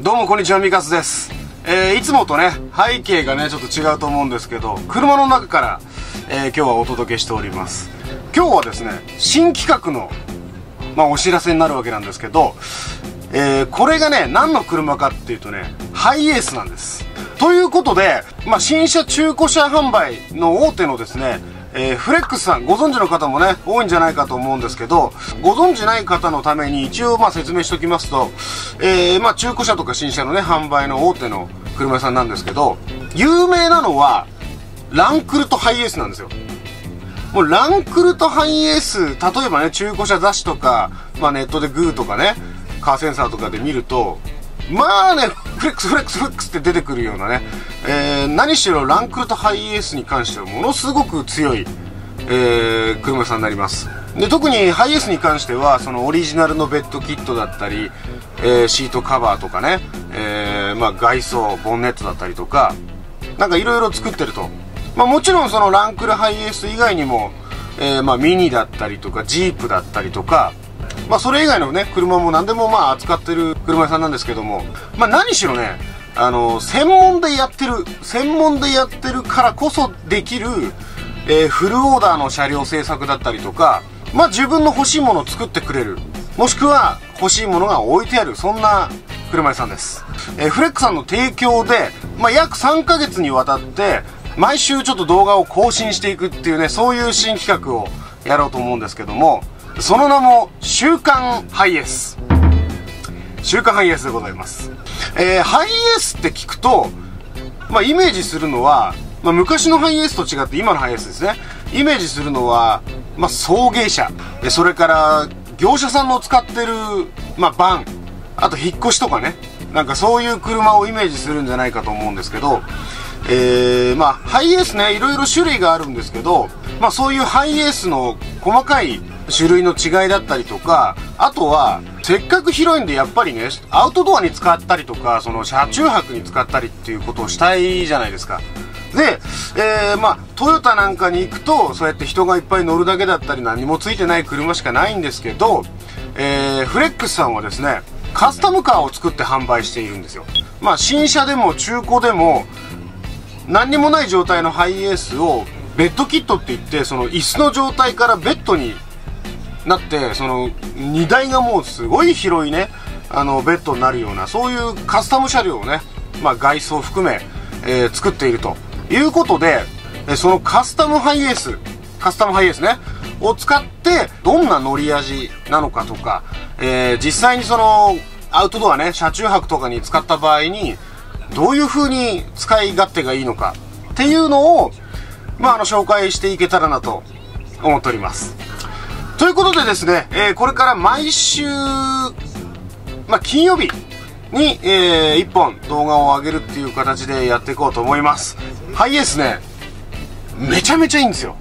どうもこんにちは、ミカスです。いつもとね背景がねちょっと違うと思うんですけど、車の中から、今日はお届けしております。今日はですね新企画の、お知らせになるわけなんですけど、これがね何の車かっていうとねハイエースなんです。ということで、新車中古車販売の大手のですねフレックスさん、ご存知の方もね多いんじゃないかと思うんですけど、ご存知ない方のために一応説明しておきますと、中古車とか新車のね販売の大手の車屋さんなんですけど、有名なのはランクルとハイエースなんですよ。もうランクルとハイエース、例えばね中古車雑誌とか、ネットでグーとかねカーセンサーとかで見ると、フレックスって出てくるようなね、何しろランクルとハイエースに関してはものすごく強い、車屋さんになります。で、特にハイエースに関してはそのオリジナルのベッドキットだったり、シートカバーとかね、外装ボンネットだったりとか、なんかいろいろ作ってると。もちろんそのランクルハイエース以外にも、ミニだったりとかジープだったりとか、それ以外のね車も何でも扱ってる車屋さんなんですけども、何しろね専門でやってるからこそできる、フルオーダーの車両製作だったりとか、自分の欲しいものを作ってくれる、もしくは欲しいものが置いてある、そんな車屋さんです。フレックさんの提供で、約3ヶ月にわたって毎週ちょっと動画を更新していくっていうね、そういう新企画をやろうと思うんですけども、その名も週刊ハイエース。週刊ハイエースでございます。ハイエースって聞くと、イメージするのは、昔のハイエースと違って今のハイエースですね。イメージするのは、送迎車、それから業者さんの使ってる、バン、あと引っ越しとかね、なんかそういう車をイメージするんじゃないかと思うんですけど、ハイエースね、いろいろ種類があるんですけど、そういうハイエースの細かい種類の違いだったりとか、あとはせっかく広いんでやっぱりねアウトドアに使ったりとか、その車中泊に使ったりっていうことをしたいじゃないですか。で、トヨタなんかに行くとそうやって人がいっぱい乗るだけだったり何もついてない車しかないんですけど、フレックスさんはですねカスタムカーを作って販売しているんですよ。新車でも中古でも何にもない状態のハイエースをベッドキットって言って、その椅子の状態からベッドになって、その荷台がもうすごい広いねベッドになるような、そういうカスタム車両をね、外装含め、作っているということで、そのカスタムハイエースねを使ってどんな乗り味なのかとか、実際にそのアウトドアね車中泊とかに使った場合にどういう風に使い勝手がいいのかっていうのを紹介していけたらなと思っております。ということでですね、これから毎週、金曜日に、1本動画を上げるっていう形でやっていこうと思います。ハイエースね、めちゃめちゃいいんですよ。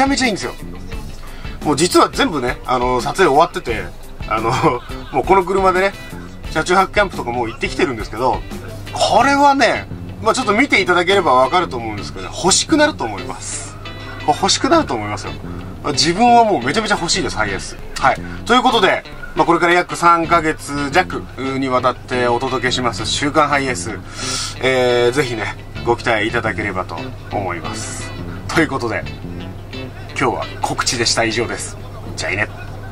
もう実は全部ね、撮影終わってて、もうこの車でね、車中泊キャンプとかもう行ってきてるんですけど、これはね、ちょっと見ていただければわかると思うんですけど、欲しくなると思います。欲しくなると思いますよ。自分はもうめちゃめちゃ欲しいです、ハイエース。はい。ということで、これから約3ヶ月弱にわたってお届けします週刊ハイエース。ぜひね、ご期待いただければと思います。ということで、今日は告知でした。以上です。じゃあね。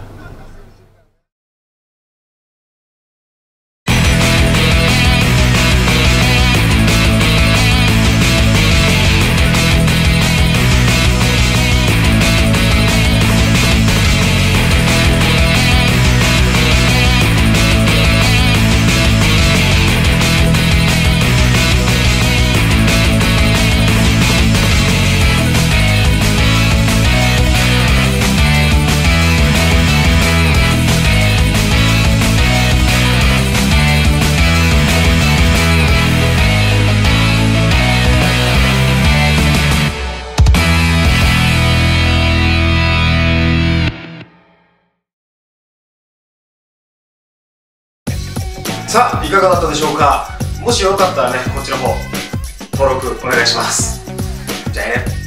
さあ、いかがだったでしょうか。もしよかったらね、こっちの方登録お願いします。じゃあね。